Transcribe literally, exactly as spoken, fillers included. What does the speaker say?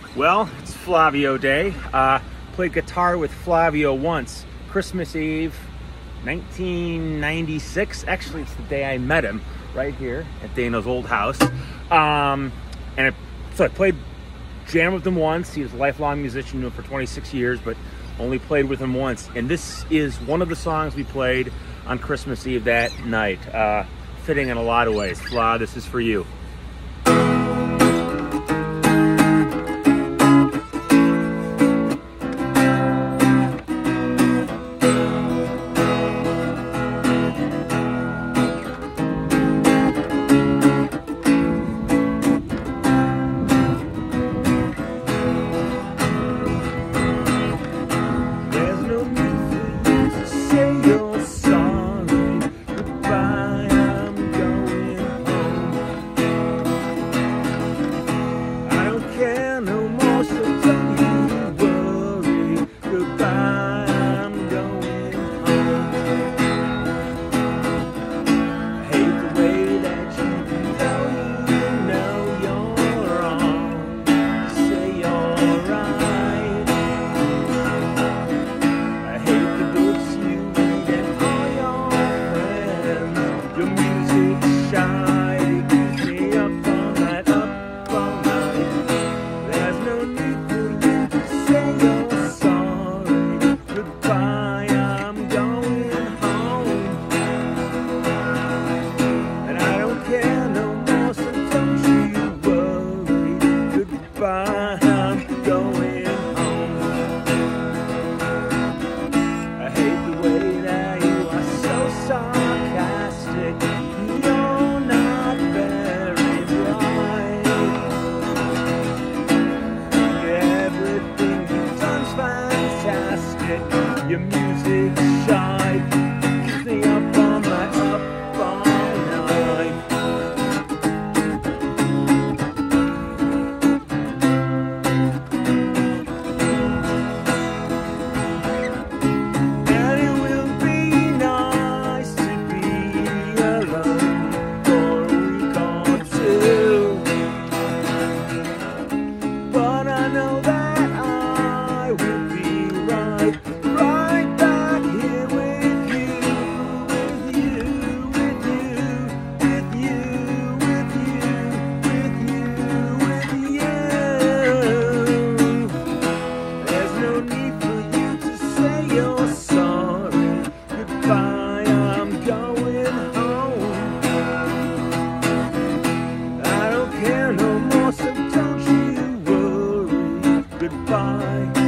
Well, it's Flavio Day. Uh, played guitar with Flavio once, Christmas Eve, nineteen ninety-six. Actually, it's the day I met him, right here at Dana's old house. Um, and I, so I played, jammed with him once. He was a lifelong musician, knew him for twenty-six years, but only played with him once. And this is one of the songs we played on Christmas Eve that night. Uh, fitting in a lot of ways. Fla, this is for you. Your music shy, keeps me up all night, up all night. And it will be nice to be alone for a week or two, but I know that I will be right. No more, so don't you worry. Goodbye.